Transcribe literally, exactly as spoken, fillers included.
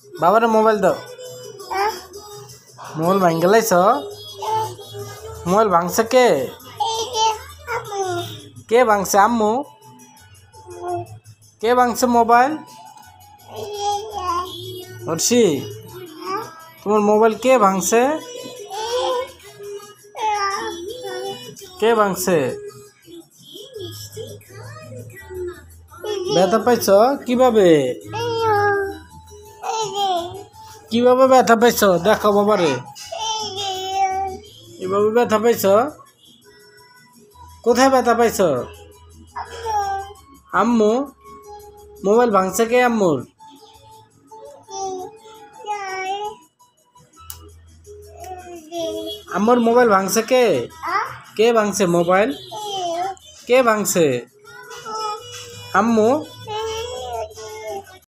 বাবারে মোবাইল দাও। মোবাইল ভাঙ্গে লাইছ? মোবাইল ভাঙছে কে? কে ভাঙছে? আম্মু? কে ভাঙছে মোবাইল? অর্ষি, তোমার মোবাইল কে ভাঙছে? কে ভাঙছে? ব্যথা পাইছ কিভাবে? কিভাবে ব্যথা পাইছ দেখো বাবারে। এভাবে ব্যথা পাইছ? কোথায় ব্যথা পাইছ? আম্মু? মোবাইল ভাঙছে কে আম্মুর? আম্মুর মোবাইল ভাঙছে কে? কে ভাঙছে মোবাইল? কে ভাঙছে? আম্মু?